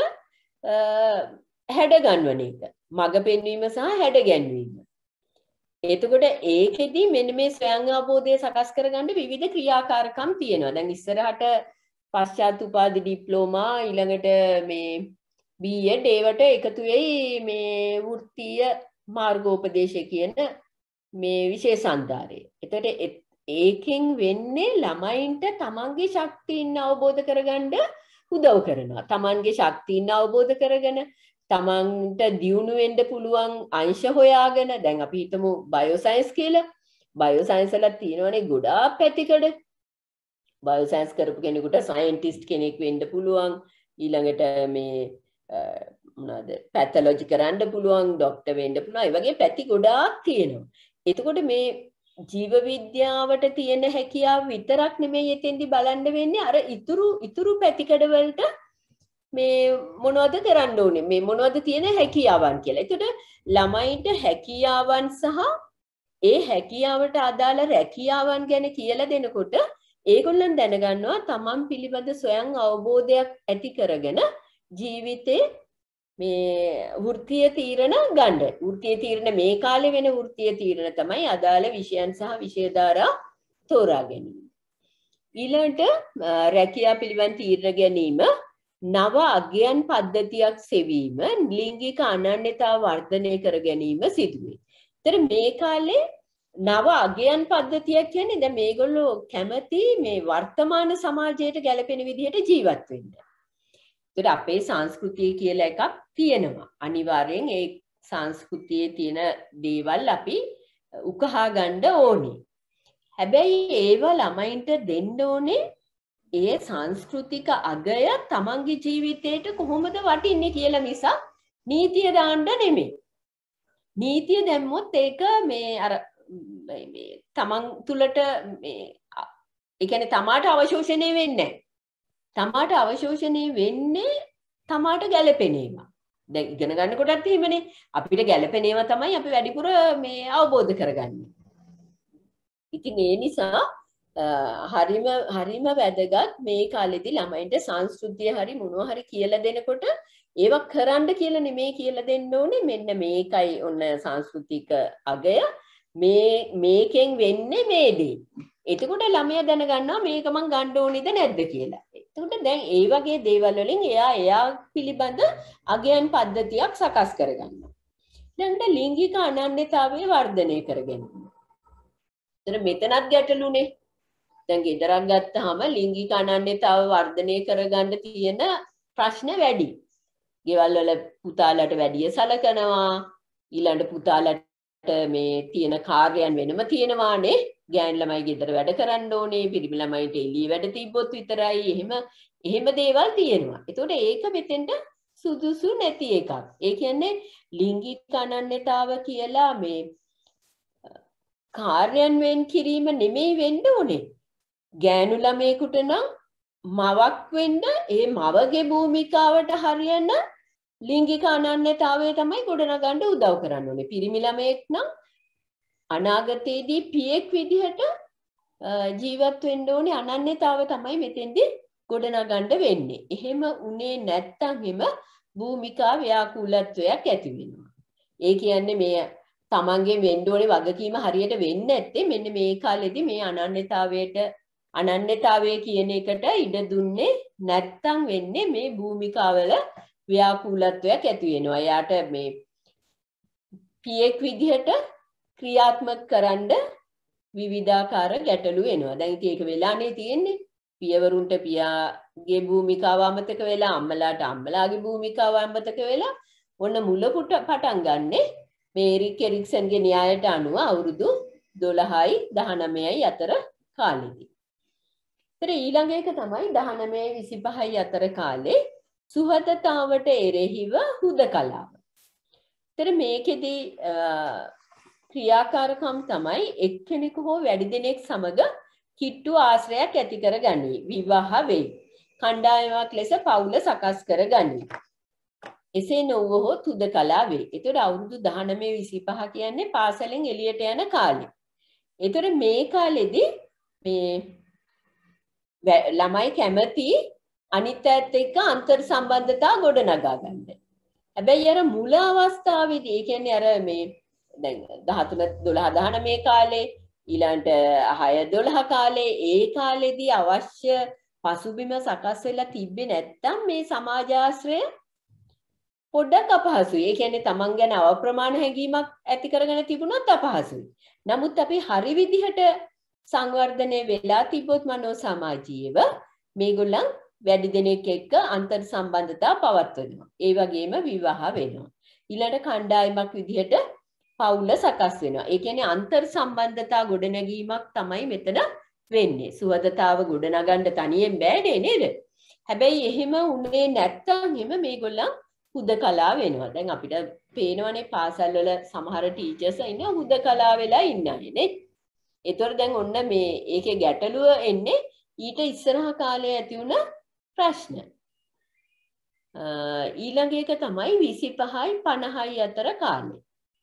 හැඩ ගන්වන එක. මඟ පෙන්වීම සහ හැඩ ගැන්වීම. එතකොට ඒකෙදි මෙන්න මේ ස්වයං අවබෝධය සකස් කරගන්න විවිධ ක්‍රියාකාරකම් තියෙනවා. දැන් ඉස්සරහට පශ්චාත් උපාධි ඩිප්ලෝමා ඊළඟට මේ බී එඩ් ඒවට එකතු වෙයි මේ වෘත්තීය මාර්ගෝපදේශය කියන මේ විශේෂ අන්තරය. එතකොට ඒකෙන් වෙන්නේ ළමයින්ට තමන්ගේ ශක්තියින් අවබෝධ කරගන්න උදව් කරනවා. තමන්ගේ ශක්තියින් අවබෝධ කරගෙන තමන්ට දියුණු වෙන්න පුළුවන් අංශ හොයාගෙන දැන් අපි හිතමු බයෝසයන්ස් කියලා. බයෝසයන්ස් වල තියෙනවනේ ගොඩාක් පැතිකඩ. බයෝසයන්ස් කරපු කෙනෙකුට සයන්ටිස්ට් කෙනෙක් වෙන්න පුළුවන්. ඊළඟට මේ මොනවාද පැතොලොජි කරන්න පුළුවන්, ડોක්ටර් වෙන්න පුළුවන්. ඒ වගේ පැති ගොඩාක් තියෙනවා. එතකොට මේ ජීව විද්‍යාවට තියෙන හැකියාව විතරක් නෙමෙයි එතෙන්දි බලන්න වෙන්නේ අර ඉතුරු ඉතුරු පැතිකඩ වලට මේ මොනවද කරන්න ඕනේ මේ මොනවද තියෙන හැකියාවන් කියලා. එතකොට ළමයින්ට හැකියාවන් සහ ඒ හැකියාවට අදාළ රැකියාවන් ගැන කියලා දෙනකොට ඒගොල්ලන් දැනගන්නවා තමන් පිළිබඳ ස්වයං අවබෝධයක් ඇති කරගෙන ජීවිතේ මේ වෘත්තීය තීරණ ගන්න. වෘත්තීය තීරණ මේ කාලේ වෙන වෘත්තීය තීරණ තමයි අදාළ විෂයන් සහ විෂය ධාරා තෝරා ගැනීම. ඊළඟට රැකියාව පිළිබඳ තීරණ ගැනීම නව අගයන් පද්ධතියක් සෙවීම ලිංගික අනන්‍යතාව වර්ධනය කර ගැනීම සිදුවේ. ඒතර මේ කාලේ නව අගයන් පද්ධතියක් කියන්නේ දැන් මේගොල්ලෝ කැමති මේ වර්තමාන සමාජයට ගැලපෙන විදිහට ජීවත් වෙන්න. ඒතර අපේ සංස්කෘතිය කියලා එකක් තියෙනවා. අනිවාර්යෙන් ඒ සංස්කෘතියේ තියෙන දේවල් අපි උකහා ගන්න ඕනේ. හැබැයි ඒව ළමයින්ට දෙන්න ඕනේ ඒ සංස්කෘතික අගය තමන්ගේ ජීවිතේට කොහොමද වටින්නේ කියලා මිසක් නීතිය දාන්න නෙමෙයි. නීතිය දැම්මොත් ඒක මේ අර මේ තමන් තුලට මේ ඒ කියන්නේ තමාට අවශෝෂණය වෙන්නේ නැහැ. තමාට අවශෝෂණය වෙන්නේ තමාට ගැළපෙන ඒවා. දැන් ඉගෙන ගන්න කොටත් එහෙමනේ. අපිට ගැළපෙන ඒවා තමයි අපි වැඩිපුර මේ අවබෝධ කරගන්නේ. ඉතින් ඒ නිසා හරිම හරිම වැදගත් මේ කාලෙදී ළමයින්ට සංස්කෘතිය හරි මොනවා හරි කියලා දෙනකොට ඒවා කරන්න කියලා නෙමෙයි කියලා දෙන්න ඕනේ. මෙන්න මේකයි ඔන්න සංස්කෘතික අගය. මේ මේකෙන් වෙන්නේ මේ දේ. එතකොට ළමයා දැනගන්නවා මේක මං ගන්න ඕනේද නැද්ද කියලා. එතකොට දැන් ඒ වගේ දේවල් වලින් එයා එයා පිළිබඳ අගයන් පද්ධතියක් සකස් කරගන්නවා. ඊළඟට ලිංගික අනන්‍යතාවය වර්ධනය කරගන්නවා. එතන මෙතනත් ගැටලුනේ. දැන් ගෙදරක් ගත්තාම ලිංගික අනන්‍යතාව වර්ධනය කරගන්න තියෙන ප්‍රශ්න වැඩි. ගෙවල් වල පුතාලට වැඩිය සලකනවා. ඊළඟ පුතාලට මේ තියෙන කාර්යයන් වෙනම තියෙනවානේ. ගෑන් ළමයි ගෙදර වැඩ කරන්න ඕනේ. පිරිමි ළමයිට එළිය වැඩ තිබ්බොත් විතරයි. එහෙම එහෙම දේවල් තියෙනවා. ඒතකොට ඒක මෙතෙන්ට සුදුසු නැති එකක්. ඒ කියන්නේ ලිංගික අනන්‍යතාව කියලා මේ කාර්යයන් වෙන් කිරීම නෙමෙයි වෙන්න ඕනේ. ගෑනු ළමයෙකුට නම් මවක් වෙන්න ඒ මවගේ භූමිකාවට හරියන ලිංගික අනන්‍යතාවය තමයි ගොඩනගන්න උදව් කරන්න ඕනේ. පිරිමි ළමයෙක් නම් අනාගතයේදී පියෙක් විදිහට ජීවත් වෙන්න ඕනේ. අනන්‍යතාව තමයි මෙතෙන්දී ගොඩනගන්න වෙන්නේ. එහෙම උනේ නැත්තම් එම භූමිකා ව්‍යාකූලත්වයක් ඇති වෙනවා. ඒ කියන්නේ මේ තමන්ගේ වෙන්න ඕනේ වගකීම හරියට වෙන්නේ නැත්තේ මෙන්න මේ කාලෙදී මේ අනන්‍යතාවයට අනන්‍යතාවය කියන එකට ඉඩ දුන්නේ නැත්තම් වෙන්නේ මේ භූමිකාවල ව්‍යාකූලත්වයක් ඇති වෙනවා. එයාට මේ පියෙක් විදිහට ක්‍රියාත්මක කරන්න විවිධාකාර ගැටලු එනවා. දැන් ඉතින් ඒක වෙලානේ තියෙන්නේ. පියවරුන්ට පියාගේ භූමිකාව අමතක වෙලා අම්මලාට අම්මලාගේ භූමිකාව අමතක වෙලා ඔන්න මුල පුට පටන් ගන්නේ මේ එරික් එරික්සන්ගේ න්‍යායට අනුව අවුරුදු දොළහයි දහනවයයි අතර කාලෙදී. ඒතර ඊළඟ එක තමයි දහනවයයි විසිපහයි අතර කාලේ සුහදතාවට එරෙහිව හුදකලාව. ඒතර මේකෙදී ක්‍රියාකාරකම් තමයි එක්කෙනෙකු හෝ වැඩි දෙනෙක් සමග කිට්ටු ආශ්‍රයක් ඇති කර ගනී. විවාහ වෙයි. කණ්ඩායමක් ලෙස පවුල සකස් කර ගනී. එසේ නොවුවහොත් හුදකලා වේ. ඒතර අවුරුදු දහනවය විසිපහ කියන්නේ පාසලෙන් එළියට යන කාලේ. ඒතර මේ කාලෙදී මේ ළමයි කැමති අනිත් අයත් එක්ක අන්තර් සම්බන්ධතා ගොඩනගා ගන්න. හැබැයි අර මුල අවස්ථාවේදී ඒ කියන්නේ අර මේ දැන් දහතුන දොළහ දහනවය කාලේ ඊළඟට හය දොළහ කාලේ ඒ කාලෙදී අවශ්‍ය පසුබිම සකස් වෙලා තිබ්බේ නැත්තම් මේ සමාජාශ්‍රය පොඩ්ඩක් අපහසුයි. ඒ කියන්නේ තමන් ගැන අවප්‍රමාණ හැඟීමක් ඇති කරගෙන තිබුණොත් අපහසුයි. නමුත් අපි හරි විදිහට සංවර්ධනය වෙලා තිබ්බොත් මනෝ සමාජීයව මේගොල්ලන් වැඩි දෙනෙක් එක්ක අන්තර් සම්බන්ධතා පවත්වනවා. ඒ වගේම විවාහ වෙනවා. ඊළඟ කණ්ඩායමක් විදිහට පවුල සකස් වෙනවා. ඒ කියන්නේ අන්තර් සම්බන්ධතා ගොඩනැගීමක් තමයි මෙතන වෙන්නේ. සුවදතාව ගොඩනගන්න තනියෙන් බෑනේ නේද? හැබැයි එහෙම උනේ නැත්තම් එහෙම මේගොල්ලන් හුදකලා වෙනවා. දැන් අපිට පේනවනේ පාසල් වල සමහර ටීචර්ස් ඉන්න හුදකලා වෙලා ඉන්නනේ නේ. ඒතර දැන් ඔන්න මේ ඒකේ ගැටලුව එන්නේ ඊට ඉස්සරහ කාලේ ඇති වුණ ප්‍රශ්න. ඊළඟ එක තමයි විසිපහයි පනහයි අතර කාලේ.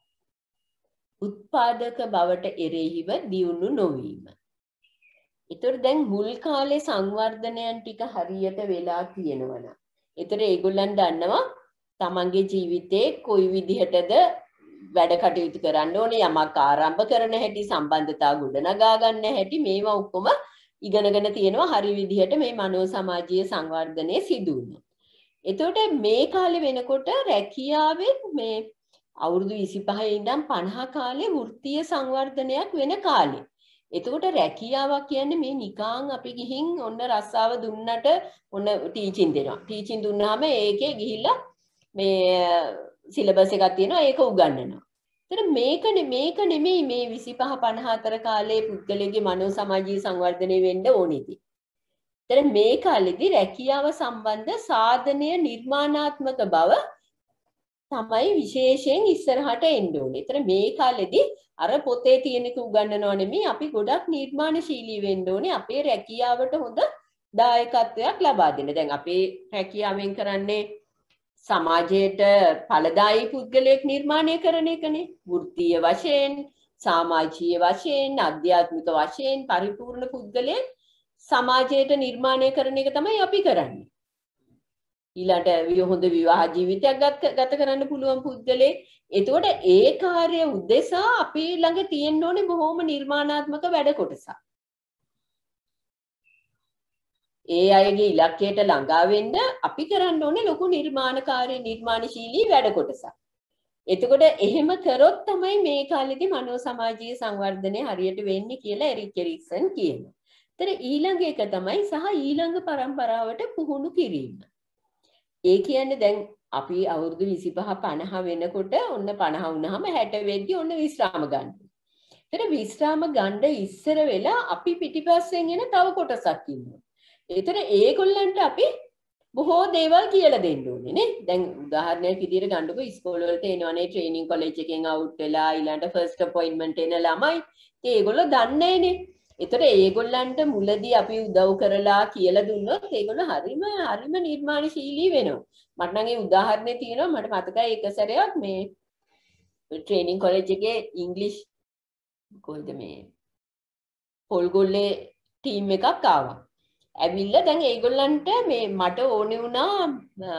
උත්පාදක බවට එරෙහිව දියුණු නොවීම. ඒතර දැන් මුල් කාලේ සංවර්ධනයන් ටික හරියට වෙලා තියෙනවනම්. ඒතර ඒගොල්ලන් දන්නවා තමන්ගේ ජීවිතේ කොයි විදිහටද වැඩ කටයුතු කරන්න ඕනේ, යමක් ආරම්භ කරන හැටි, සම්බන්ධතා ගොඩනගා ගන්න හැටි, මේවා ඔක්කොම ඉගෙනගෙන තියෙනවා. හරි විදිහට මේ මනෝ සමාජීය සංවර්ධනය සිදු වෙනවා. එතකොට මේ කාලේ වෙනකොට රැකියාවෙන් මේ අවුරුදු විසිපහේ ඉඳන් පනහ කාලේ වෘත්තීය සංවර්ධනයක් වෙන කාලේ. එතකොට රැකියාවක් කියන්නේ මේ නිකං අපි ගිහින් ඔන්න රස්සාව දුන්නට ඔන්න ටීචින් දෙනවා. ටීචින් දුන්නාම ඒකේ ගිහිල්ලා මේ සිලබස් එකක් තියෙනවා ඒක උගන්වනවා. ඒතර මේක මේක නෙමෙයි මේ විසිපහ පනහතර කාලේ පුද්ගලයාගේ මනෝ සමාජීය සංවර්ධනය වෙන්න ඕනේදී. ඒතර මේ කාලෙදී රැකියාව සම්බන්ධ සාධනීය නිර්මාණාත්මක බව තමයි විශේෂයෙන් ඉස්සරහට එන්න ඕනේ. ඒතර මේ කාලෙදී අර පොතේ තියෙනක උගන්වනව නෙමෙයි අපි ගොඩක් නිර්මාණශීලී වෙන්න ඕනේ අපේ රැකියාවට හොඳ දායකත්වයක් ලබා දෙන්න. දැන් අපේ රැකියාවෙන් කරන්නේ සමාජයට ඵලදායී පුද්ගලයෙක් නිර්මාණය කරන එකනේ. වෘත්තීය වශයෙන්, සමාජීය වශයෙන්, අධ්‍යාත්මික වශයෙන් පරිපූර්ණ පුද්ගලයෙක් සමාජයට නිර්මාණය කරන එක තමයි අපි කරන්නේ. ඊළඟට හොඳ විවාහ ජීවිතයක් ගත කරන්න පුළුවන් පුද්ගලයෙක්. එතකොට ඒ කාර්ය උදෙසා අපි ළඟ තියෙන්න ඕනේ බොහොම නිර්මාණාත්මක වැඩ කොටසක්. ඒ අයගේ ඉලක්කයට ළඟා වෙන්න අපි කරන්න ඕනේ ලොකු නිර්මාණකාරී නිර්මාණශීලී වැඩ කොටසක්. එතකොට එහෙම කරොත් තමයි මේ කාලෙදී මනෝ සමාජීය සංවර්ධනය හරියට වෙන්නේ කියලා එරික් එරික්සන් කියනවා. ඒතර ඊළඟ එක තමයි සහ ඊළඟ පරම්පරාවට පුහුණු කිරීම. ඒ කියන්නේ දැන් අපි අවුරුදු විසිපහ පනහ වෙනකොට ඔන්න පනහ වුණාම හැට වෙද්දි ඔන්න විශ්‍රාම ගන්න. ඒතර විශ්‍රාම ගන්න ඉස්සර වෙලා අපි පිටිපස්සෙන් එන තව කොටසක් ඉන්නවා. ඒතර ඒගොල්ලන්ට අපි බොහෝ දේවල් කියලා දෙන්න ඕනේ නේ. දැන් උදාහරණයක් විදිහට ගන්නකො ඉස්කෝල වලට එනවනේ ට්‍රේනින් කොලෙජ් එකෙන් අවුට් වෙලා ඊළඟට ෆස්ට් අපොයින්ට්මන්ට් එන ළමයි. ඉතින් ඒගොල්ලෝ දන්නේ නැනේ. ඒතර ඒගොල්ලන්ට මුලදී අපි උදව් කරලා කියලා දුන්නොත් ඒගොල්ලෝ හරිම හරිම නිර්මාණශීලී වෙනවා. මට නම් ඒ උදාහරණේ තියෙනවා මට මතකයි එක සැරයක් මේ ට්‍රේනින් කොලෙජ් එකේ ඉංග්‍රීසි කොහෙද මේ පොල්ගොල්ලේ ටීම් එකක් ආවා. ඇවිල්ලා දැන් ඒගොල්ලන්ට මේ මට ඕනේ වුණා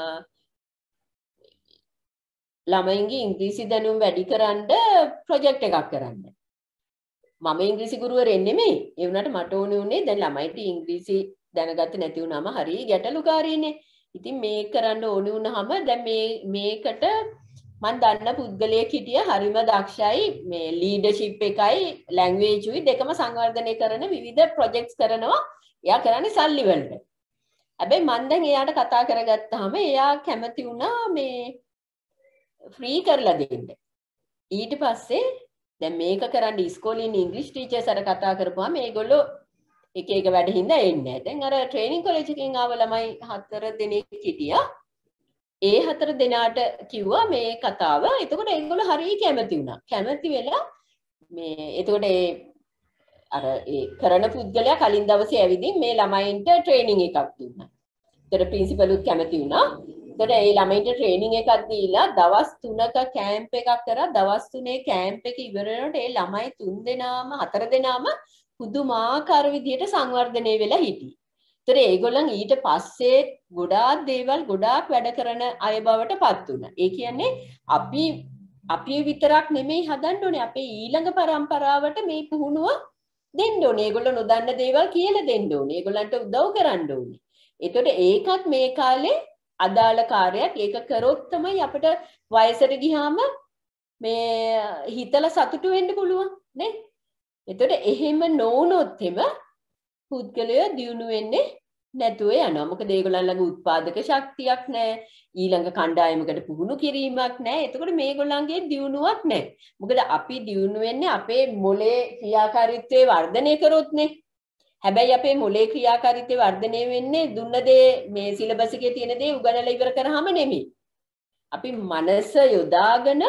ළමයින්ගේ ඉංග්‍රීසි දැනුම වැඩි කරන්න ප්‍රොජෙක්ට් එකක් කරන්න. මම ඉංග්‍රීසි ගුරුවරයෙක් නෙමෙයි. ඒ වුණාට මට ඕනේ උනේ දැන් ළමයිට ඉංග්‍රීසි දැනගත්තේ නැති වුණාම හරි ගැටලුකාරීනේ. ඉතින් මේක කරන්න ඕනේ වුණාම දැන් මේ මේකට මම දන්න පුද්ගලයෙක් හිටිය හරිම දක්ෂයි මේ ලීඩර්ෂිප් එකයි ලැන්ග්වේජ් උයි දෙකම සංවර්ධනය කරන විවිධ ප්‍රොජෙක්ට්ස් කරනවා. එයා කරන්නේ සල්ලි වලට. හැබැයි මම දැන් එයාට කතා කරගත්තාම එයා කැමති වුණා මේ ෆ්‍රී කරලා දෙන්න. ඊට පස්සේ දැන් මේක කරන්න ඉස්කෝලේ ඉන්න ඉංග්‍රීසි ටීචර්ස් අර කතා කරපුවාම මේගොල්ලෝ එක එක වැඩ හින්දා එන්නේ නැහැ. දැන් අර ට්‍රේනින් කොලෙජ් එකෙන් ආව ළමයි හතර දෙනෙක් හිටියා. ඒ හතර දෙනාට කිව්වා මේ කතාව. එතකොට ඒගොල්ලෝ හරිය කැමති වුණා. කැමති වෙලා මේ එතකොට ඒ අර ඒ කරන පුද්ගලයා කලින් දවසේ ඇවිදින් මේ ළමයින්ට ට්‍රේනින් එකක් දුන්නා. ඒතර ප්‍රින්සිපලුත් කැමති වුණා. ඒතර ඒ ළමයින්ට ට්‍රේනින් එකක් දීලා දවස් තුනක කැම්ප් එකක් කරා. දවස් තුනේ කැම්ප් එක ඉවර වෙනකොට ඒ ළමයි තුන් දෙනාම හතර දෙනාම පුදුමාකාර විදියට සංවර්ධනය වෙලා හිටියේ. ඒතර ඒගොල්ලන් ඊට පස්සේ ගොඩාක් දේවල් ගොඩාක් වැඩ කරන අය බවට පත් වුණා. ඒ කියන්නේ අපි අපි විතරක් නෙමෙයි හදන්න ඕනේ අපේ ඊළඟ පරම්පරාවට මේ පුහුණුව දෙන්න ඕනේ. ඒගොල්ලෝ නොදන්න දේවල් කියලා දෙන්න ඕනේ. ඒගොල්ලන්ට උදව් කරන්න ඕනේ. එතකොට ඒකත් මේ කාලේ අදාළ කාර්යයක්. ඒක කරොත් තමයි අපිට වයසට ගියාම මේ හිතලා සතුටු වෙන්න පුළුවන් නේ. එතකොට එහෙම නොවුනොත් එම පුද්ගලයා දියුණු වෙන්නේ නැතුව යනවා. මොකද ඒගොල්ලන් ළඟ උත්පාදක ශක්තියක් නැහැ. ඊළඟ කණ්ඩායමකට පුහුණු කිරීමක් නැහැ. එතකොට මේගොල්ලන්ගේ දියුණුවක් නැහැ. මොකද අපි දියුණු වෙන්නේ අපේ මොලේ ක්‍රියාකාරීත්වයේ වර්ධනය කරොත්නේ. හැබැයි අපේ මොලේ ක්‍රියාකාරීත්වය වර්ධනය වෙන්නේ දුන්න දේ මේ සිලබස් එකේ තියෙන දේ උගන්වලා ඉවර කරාම නෙමෙයි. අපි මනස යොදාගෙන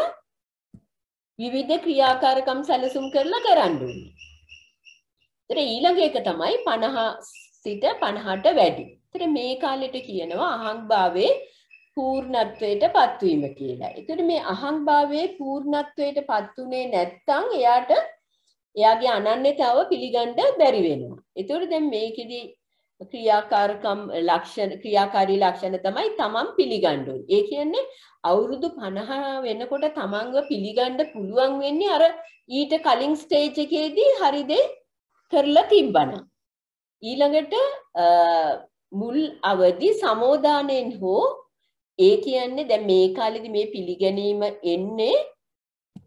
විවිධ ක්‍රියාකාරකම් සැලසුම් කරලා කරන්න ඕනේ. ඒතර ඊළඟ එක තමයි පනහ සිට පනහට වැඩි. ඒතර මේ කාලෙට කියනවා අහංභාවයේ පූර්ණත්වයට පත්වීම කියලා. ඒතර මේ අහංභාවයේ පූර්ණත්වයට පත් උනේ නැත්නම් එයාට එයාගේ අනන්‍යතාව පිළිගන්න බැරි වෙනවා. ඒතර දැන් මේකෙදි ක්‍රියාකාරකම් ලක්ෂණ ක්‍රියාකාරී ලක්ෂණ තමයි තමන් පිළිගන්න ඕනේ. ඒ කියන්නේ අවුරුදු පනහ වෙනකොට තමන්ව පිළිගන්න පුළුවන් වෙන්නේ අර ඊට කලින් ස්ටේජ් එකේදී හරි දේ කරලා තිබ්බනම්. ඊළඟට මුල් අවදි සමෝදානෙන් හෝ ඒ කියන්නේ දැන් මේ කාලෙදි මේ පිළිගැනීම එන්නේ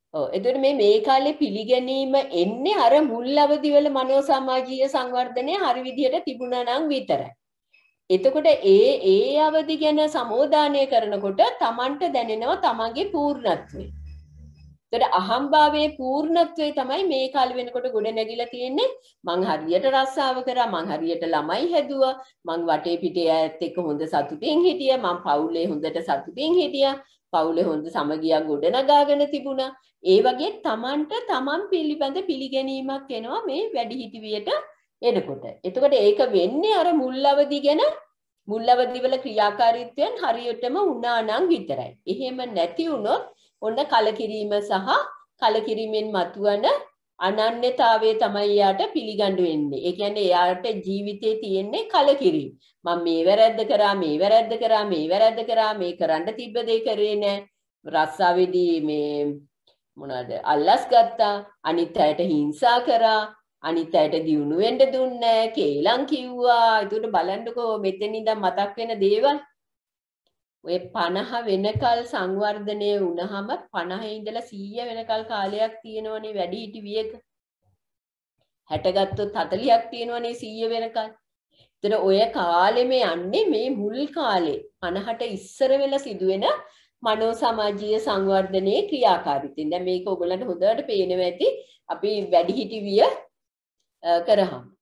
ඔව් එතකොට මේ මේ කාලේ පිළිගැනීම එන්නේ අර මුල් අවදිවල මනෝ සමාජීය සංවර්ධනය හරි විදියට තිබුණා නම් විතරයි. එතකොට ඒ ඒ අවදි ගැන සමෝදානය කරනකොට Tamanට දැනෙනවා තමන්ගේ පූර්ණත්වය. එතකොට අහම්භාවයේ පූර්ණත්වය තමයි මේ කාලේ වෙනකොට ගොඩ නැගිලා තියෙන්නේ. මං හරියට රස්සාව කරා, මං හරියට ළමයි හැදුවා, මං වටේ පිටේ ඇත් එක්ක හොඳ සතුටින් හිටියා, මං පවුලේ හොඳට සතුටින් හිටියා, පවුලේ හොඳ සමගියක් ගොඩ නගාගෙන තිබුණා. ඒ වගේ Tamanට Taman පිළිබඳ පිළිගැනීමක් එනවා මේ වැඩිහිටිවියට එනකොට. එතකොට ඒක වෙන්නේ අර මුල් අවදි ගැන මුල් අවදිවල ක්‍රියාකාරීත්වයෙන් හරියටම වුණා නම් විතරයි. එහෙම නැති වුණොත් ඔන්න කලකිරීම සහ කලකිරීමෙන් මතුවන අනන්‍යතාවය තමයි යාට පිළිගන්න වෙන්නේ. ඒ කියන්නේ යාට ජීවිතේ තියෙන්නේ කලකිරීම. මම මේ වැරද්ද කරා, මේ වැරද්ද කරා, මේ වැරද්ද කරා, මේ කරන්න තිබ්බ දේ කරේ නැහැ. රස්සාවේදී මේ මොනවාද අල්ලස් ගත්තා, අනිත් අයට හිංසා කරා, අනිත් අයට දියුණු වෙන්න දුන්නේ නැහැ, කේලම් කිව්වා. ඒකට බලන්නකෝ මෙතන ඉඳන් මතක් වෙන දේවල්. ඔය පනහ වෙනකල් සංවර්ධනය වුණාම පනහ ඉඳලා සීය වෙනකල් කාලයක් තියෙනවනේ වැඩිහිටි වියක. හැට ගත්තොත් හතලිහක් තියෙනවනේ සීය වෙනකල්. ඒතර ඔය කාලෙම යන්නේ මේ මුල් කාලේ පනහට ඉස්සර වෙලා සිදුවෙන මනෝ සමාජීය සංවර්ධනයේ ක්‍රියාකාරීත්වයෙන්. දැන් මේක ඔයගොල්ලන්ට හොඳට පේනවා ඇති අපි වැඩිහිටි විය කරාම.